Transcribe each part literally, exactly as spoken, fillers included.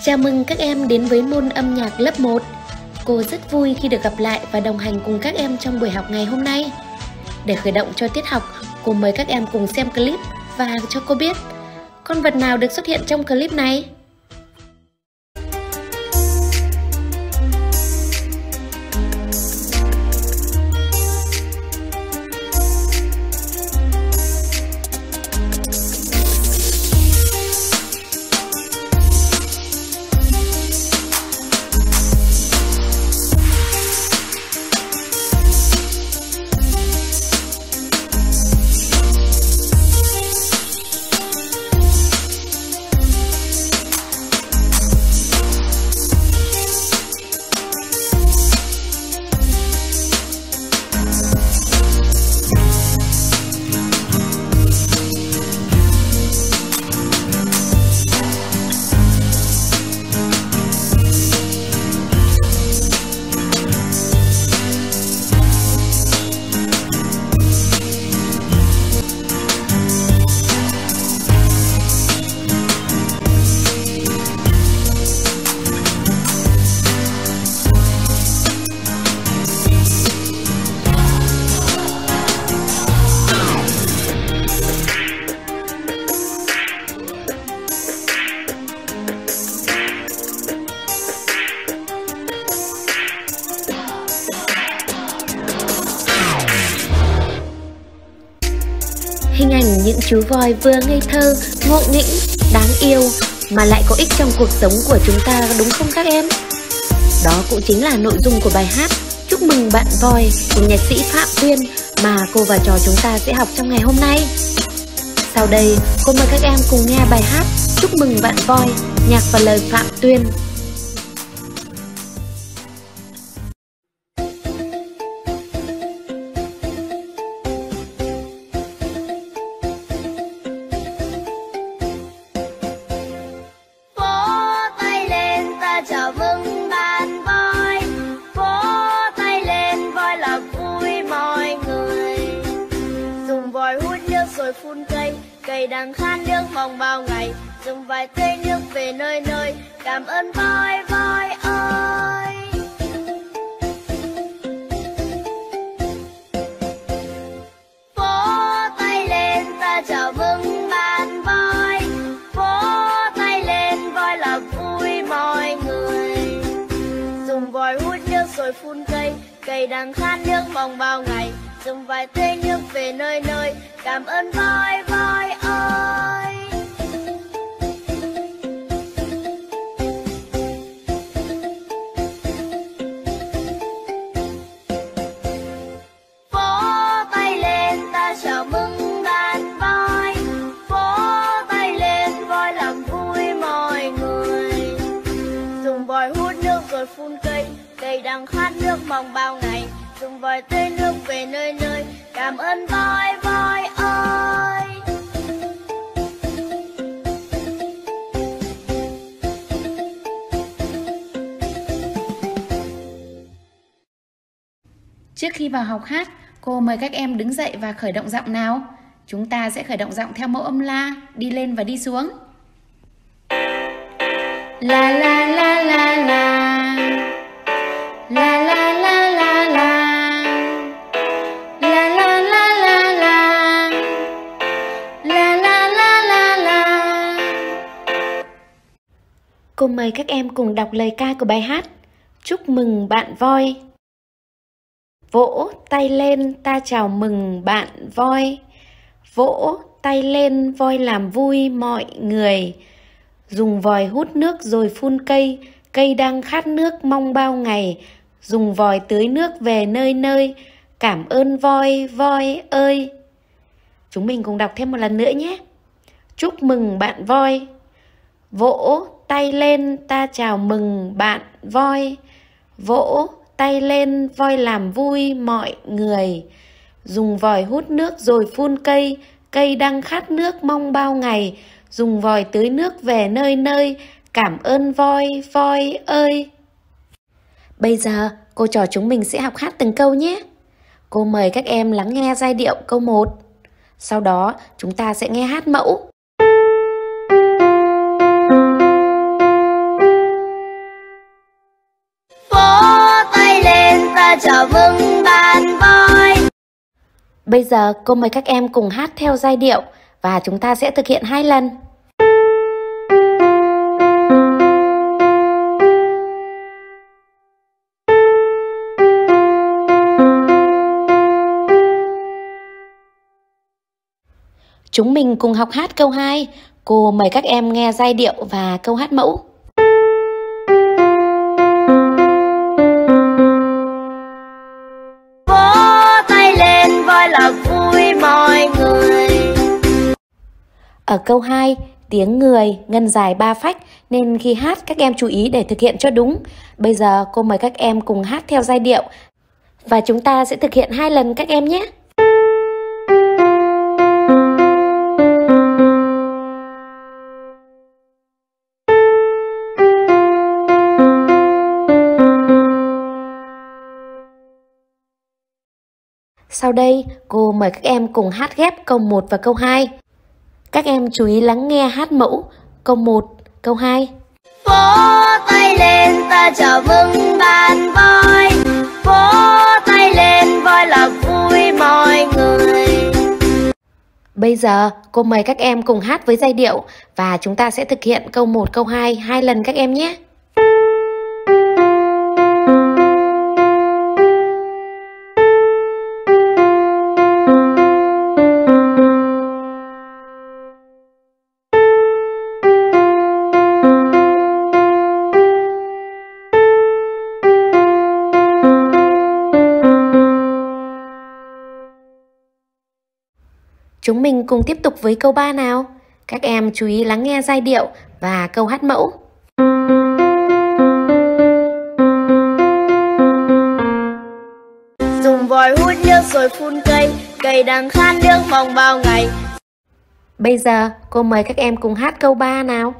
Chào mừng các em đến với môn âm nhạc lớp một. Cô rất vui khi được gặp lại và đồng hành cùng các em trong buổi học ngày hôm nay. Để khởi động cho tiết học, cô mời các em cùng xem clip và cho cô biết con vật nào được xuất hiện trong clip này. Hình ảnh những chú voi vừa ngây thơ, ngộ nghĩnh, đáng yêu mà lại có ích trong cuộc sống của chúng ta, đúng không các em? Đó cũng chính là nội dung của bài hát Chúc mừng bạn voi của nhạc sĩ Phạm Tuyên mà cô và trò chúng ta sẽ học trong ngày hôm nay. Sau đây, cô mời các em cùng nghe bài hát Chúc mừng bạn voi, nhạc và lời Phạm Tuyên. Chào mừng bạn voi, vỗ tay lên voi là vui mọi người. Dùng vòi hút nước rồi phun cây, cây đang khát nước mong bao ngày. Dùng vài tê nước về nơi nơi, cảm ơn voi voi ơi. Vỗ tay lên ta chào mừng bạn voi, vỗ tay lên voi là vui mọi người. Dùng vòi hút nước rồi phun cây, cây đang khát nước mong bao ngày. Dùng vài tê nước về nơi nơi, cảm ơn voi voi ơi. Vỗ tay lên ta chào mừng bạn voi, vỗ tay lên voi làm vui mọi người. Dùng vòi hút nước rồi phun cây, cây đang khát nước mong bao ngày. Dùng vòi tê nước về nơi nơi, cảm ơn voi voi ơi. Trước khi vào học hát, cô mời các em đứng dậy và khởi động giọng nào. Chúng ta sẽ khởi động giọng theo mẫu âm la, đi lên và đi xuống. La la la la la, la la la la la, la la la la la, la la la la la. Cô mời các em cùng đọc lời ca của bài hát Chúc mừng bạn voi. Vỗ tay lên ta chào mừng bạn voi, vỗ tay lên voi làm vui mọi người. Dùng vòi hút nước rồi phun cây, cây đang khát nước mong bao ngày. Dùng vòi tưới nước về nơi nơi, cảm ơn voi voi ơi. Chúng mình cùng đọc thêm một lần nữa nhé. Chúc mừng bạn voi, vỗ tay lên ta chào mừng bạn voi, vỗ tay lên voi làm vui mọi người. Dùng vòi hút nước rồi phun cây, cây đang khát nước mong bao ngày. Dùng vòi tưới nước về nơi nơi, cảm ơn voi voi ơi. Bây giờ cô trò chúng mình sẽ học hát từng câu nhé. Cô mời các em lắng nghe giai điệu câu một. Sau đó chúng ta sẽ nghe hát mẫu. ta chào mừng bạn voi. Bây giờ cô mời các em cùng hát theo giai điệu và chúng ta sẽ thực hiện hai lần. Chúng mình cùng học hát câu hai. Cô mời các em nghe giai điệu và câu hát mẫu. Vỗ tay lên voi là vui mọi người. Ở câu hai, tiếng người ngân dài ba phách nên khi hát các em chú ý để thực hiện cho đúng. Bây giờ cô mời các em cùng hát theo giai điệu và chúng ta sẽ thực hiện hai lần các em nhé. Sau đây, cô mời các em cùng hát ghép câu một và câu hai. Các em chú ý lắng nghe hát mẫu câu một, câu hai. Vỗ tay lên ta chào mừng bạn voi. Vỗ tay lên voi là vui mọi người. Bây giờ, cô mời các em cùng hát với giai điệu và chúng ta sẽ thực hiện câu một, câu hai hai lần các em nhé. Chúng mình cùng tiếp tục với câu ba nào. Các em chú ý lắng nghe giai điệu và câu hát mẫu. Dùng vòi hút nước rồi phun cây, cây đang khát nước mong bao ngày. Bây giờ cô mời các em cùng hát câu ba nào.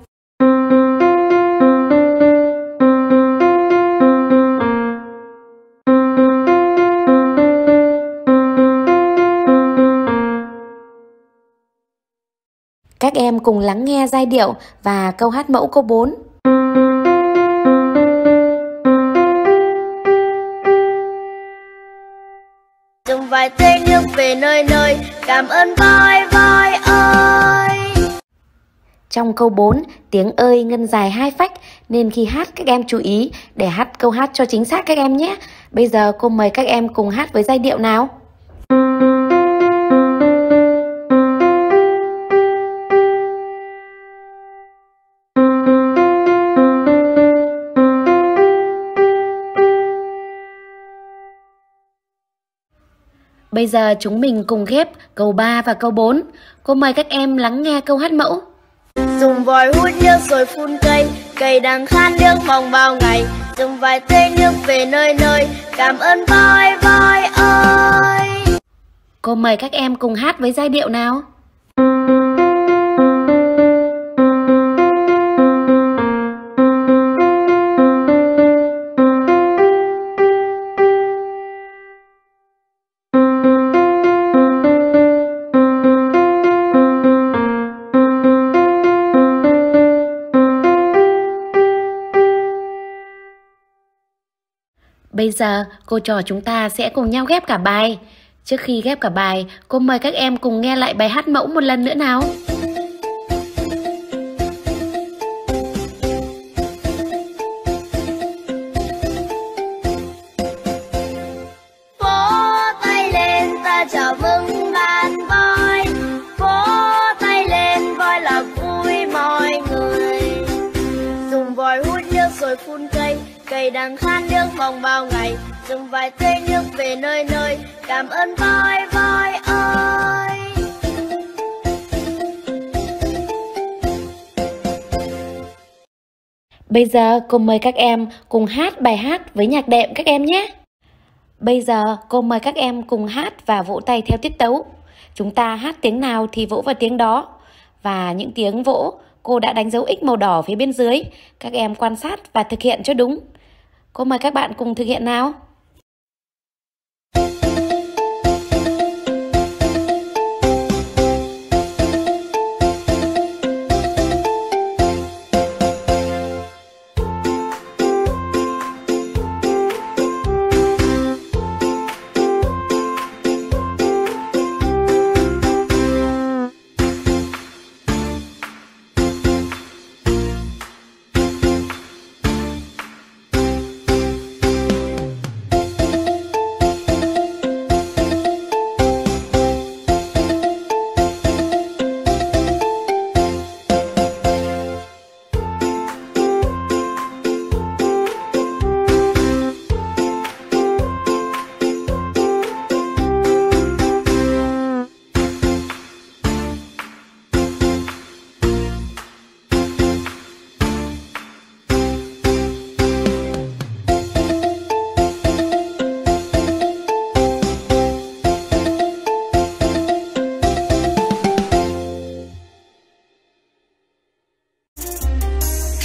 Các em cùng lắng nghe giai điệu và câu hát mẫu câu bốn. Dùng vài tê nước về nơi nơi, cảm ơn voi voi ơi. Trong câu bốn, tiếng ơi ngân dài hai phách nên khi hát các em chú ý để hát câu hát cho chính xác các em nhé. Bây giờ cô mời các em cùng hát với giai điệu nào. Bây giờ chúng mình cùng ghép câu ba và câu bốn. Cô mời các em lắng nghe câu hát mẫu. Dùng vòi hút nước rồi phun cây, cây đang khát nước mong bao ngày. Dùng vài tê nước về nơi nơi, cảm ơn voi voi ơi. Cô mời các em cùng hát với giai điệu nào. Bây giờ cô trò chúng ta sẽ cùng nhau ghép cả bài. Trước khi ghép cả bài, cô mời các em cùng nghe lại bài hát mẫu một lần nữa nào. Vỗ tay lên ta chào mừng bạn voi. Vỗ tay lên voi là vui mọi người. Dùng vòi hút nước rồi phun cây, cây đang khát nước mong bao ngày. Dùng vài tê nước về nơi nơi, cảm ơn voi voi ơi. Bây giờ cô mời các em cùng hát bài hát với nhạc đệm các em nhé. Bây giờ cô mời các em cùng hát và vỗ tay theo tiết tấu. Chúng ta hát tiếng nào thì vỗ vào tiếng đó. Và những tiếng vỗ cô đã đánh dấu X màu đỏ phía bên dưới. Các em quan sát và thực hiện cho đúng. Cô mời các bạn cùng thực hiện nào.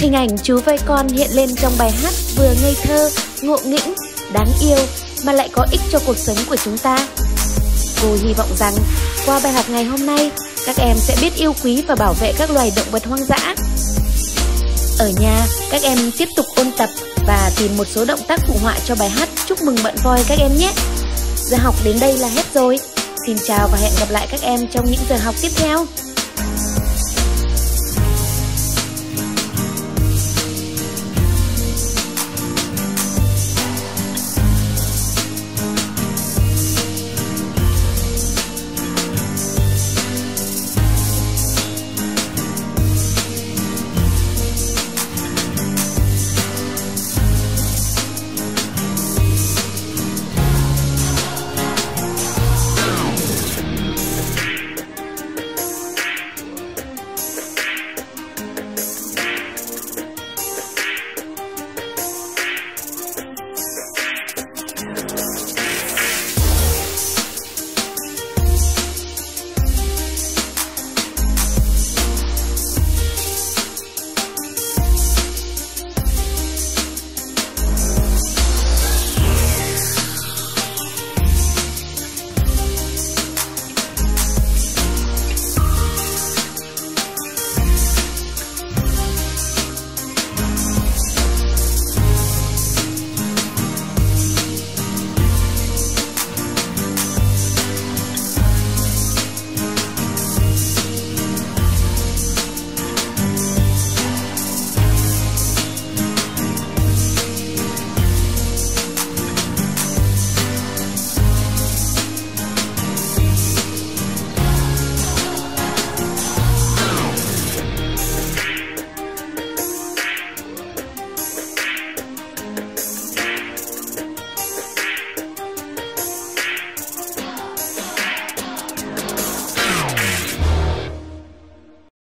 Hình ảnh chú voi con hiện lên trong bài hát vừa ngây thơ, ngộ nghĩnh, đáng yêu mà lại có ích cho cuộc sống của chúng ta. Cô hy vọng rằng qua bài học ngày hôm nay, các em sẽ biết yêu quý và bảo vệ các loài động vật hoang dã. Ở nhà, các em tiếp tục ôn tập và tìm một số động tác phụ họa cho bài hát Chúc mừng bạn voi các em nhé. Giờ học đến đây là hết rồi. Xin chào và hẹn gặp lại các em trong những giờ học tiếp theo.